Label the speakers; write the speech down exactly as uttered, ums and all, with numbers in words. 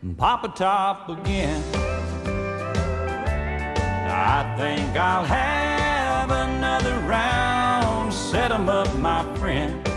Speaker 1: Papa Top again. I think I'll have another round. Set 'em up, my friend.